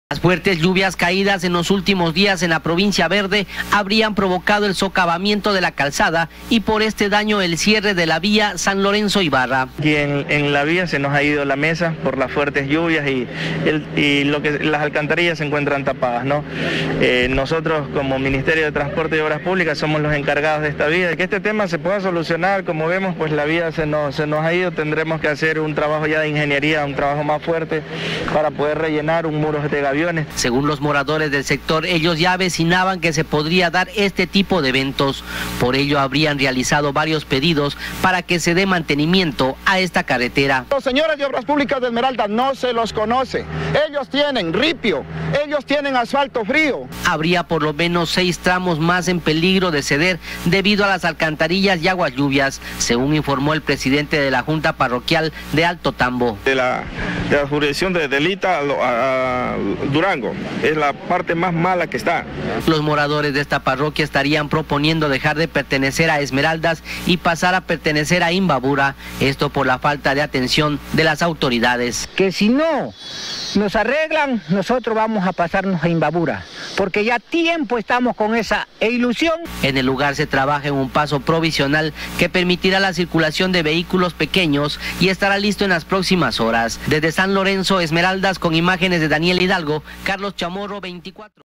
Las fuertes lluvias caídas en los últimos días en la provincia verde habrían provocado el socavamiento de la calzada y por este daño el cierre de la vía San Lorenzo-Ibarra. Aquí en la vía se nos ha ido la mesa por las fuertes lluvias y las alcantarillas se encuentran tapadas, ¿no? Nosotros como Ministerio de Transporte y Obras Públicas somos los encargados de esta vía. De que este tema se pueda solucionar, como vemos, pues la vía se nos ha ido, tendremos que hacer un trabajo ya de ingeniería, un trabajo más fuerte para poder rellenar un muro de gaviones. Según los moradores del sector, ellos ya avecinaban que se podría dar este tipo de eventos. Por ello habrían realizado varios pedidos para que se dé mantenimiento a esta carretera. Los señores de Obras Públicas de Esmeraldas no se los conoce. Ellos tienen ripio, ellos tienen asfalto frío. Habría por lo menos 6 tramos más en peligro de ceder debido a las alcantarillas y aguas lluvias, según informó el presidente de la Junta Parroquial de Alto Tambo. De la jurisdicción de Delita a Durango, es la parte más mala que está. Los moradores de esta parroquia estarían proponiendo dejar de pertenecer a Esmeraldas y pasar a pertenecer a Imbabura, esto por la falta de atención de las autoridades. Que si no nos arreglan, nosotros vamos a pasarnos a Imbabura, porque ya tiempo estamos con esa ilusión. En el lugar se trabaja en un paso provisional que permitirá la circulación de vehículos pequeños y estará listo en las próximas horas. Desde San Lorenzo, Esmeraldas, con imágenes de Daniel Hidalgo, Carlos Chamorro, 24.